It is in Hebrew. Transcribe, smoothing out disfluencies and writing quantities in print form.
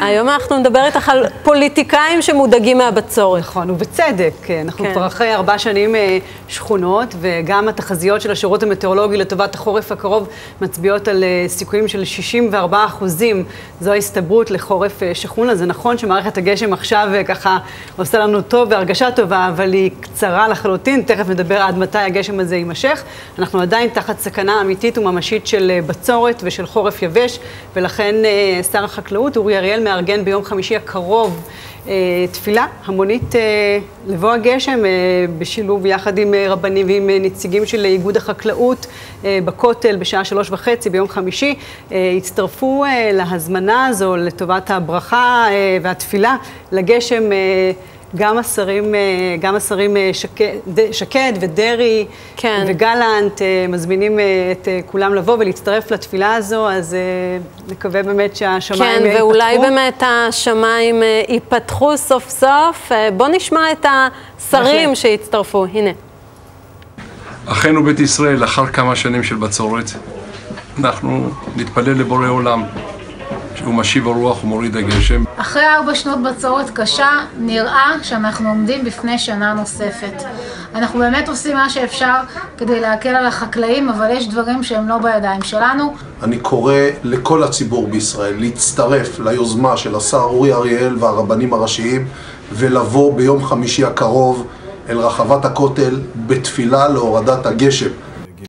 היום אנחנו נדבר איתך על פוליטיקאים שמודאגים מהבצורת. נכון, ובצדק. אנחנו כבר אחרי 4 שנים שכונות, וגם התחזיות של השירות המטאורולוגי לטובת החורף הקרוב מצביעות על סיכויים של 64%. זו ההסתברות לחורף שכון. אז זה נכון שמערכת הגשם עכשיו ככה עושה לנו טוב והרגשה טובה, אבל היא קצרה לחלוטין. תכף נדבר עד מתי הגשם הזה יימשך. אנחנו עדיין תחת סכנה אמיתית וממשית של בצורת ושל חורף יבש, ולכן שר החקלאות אורי אריאל מארגן ביום חמישי הקרוב תפילה המונית לבוא הגשם, בשילוב יחד עם רבנים ועם נציגים של איגוד החקלאות בכותל בשעה 3:30 ביום חמישי. הצטרפו להזמנה הזו לטובת הברכה והתפילה לגשם גם השרים שקד ודרי וגלנט, מזמינים את כולם לבוא ולהצטרף לתפילה הזו, אז נקווה באמת שהשמיים ייפתחו. כן, ואולי באמת השמיים ייפתחו סוף סוף. בוא נשמע את השרים שהצטרפו, הנה. אחינו בית ישראל, לאחר כמה שנים של בצורת, אנחנו נתפלל לבורא עולם, שהוא משיב הרוח ומוריד הגשם. אחרי 4 שנות בצורת קשה, נראה שאנחנו עומדים בפני שנה נוספת. אנחנו באמת עושים מה שאפשר כדי להקל על החקלאים, אבל יש דברים שהם לא בידיים שלנו. אני קורא לכל הציבור בישראל להצטרף ליוזמה של השר אורי אריאל והרבנים הראשיים, ולבוא ביום חמישי הקרוב אל רחבת הכותל בתפילה להורדת הגשם.